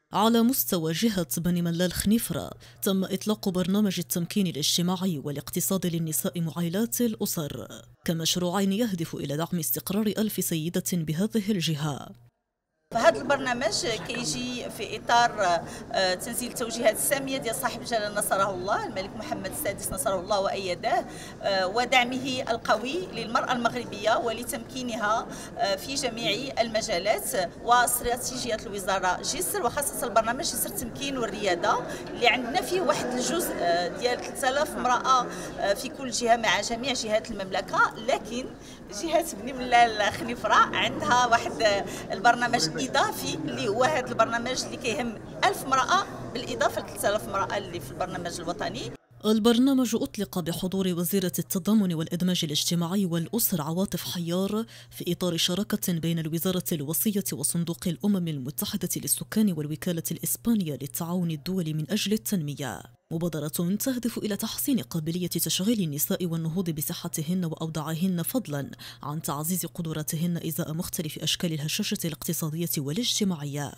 على مستوى جهة بني ملال خنيفرة تم إطلاق برنامج التمكين الاجتماعي والاقتصادي للنساء معيلات الأسر كمشروعين يهدف إلى دعم استقرار 1000 سيدة بهذه الجهة. فهذا البرنامج كيجي في اطار تنزيل التوجيهات الساميه ديال صاحب الجلاله نصره الله الملك محمد السادس نصره الله وايداه، ودعمه القوي للمراه المغربيه ولتمكينها في جميع المجالات. واستراتيجيه الوزاره جسر وخاصه البرنامج جسر التمكين والرياده اللي عندنا فيه واحد الجزء ديال 3000 امراه في كل جهه مع جميع جهات المملكه، لكن جهه بني ملال خنيفره عندها واحد البرنامج إضافي اللي هو هذا البرنامج اللي كيهم 1000 امرأة بالإضافة ل 3000 امرأة اللي في البرنامج الوطني. البرنامج أطلق بحضور وزيرة التضامن والإدماج الاجتماعي والأسر عواطف حيار في إطار شراكة بين الوزارة الوصية وصندوق الأمم المتحدة للسكان والوكالة الإسبانية للتعاون الدولي من أجل التنمية. مبادرة تهدف إلى تحسين قابلية تشغيل النساء والنهوض بصحتهن وأوضاعهن فضلا عن تعزيز قدراتهن إزاء مختلف أشكال الهشاشة الاقتصادية والاجتماعية.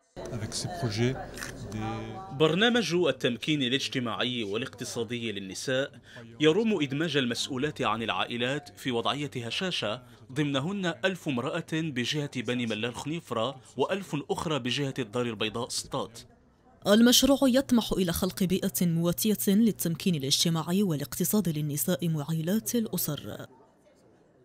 برنامج التمكين الاجتماعي والاقتصادي للنساء يروم إدماج المسؤولات عن العائلات في وضعية هشاشة ضمنهن 1000 امرأة بجهة بني ملال خنيفرة و1000 أخرى بجهة الدار البيضاء سطات. المشروع يطمح إلى خلق بيئة مواتية للتمكين الاجتماعي والاقتصادي للنساء معيلات الأسر.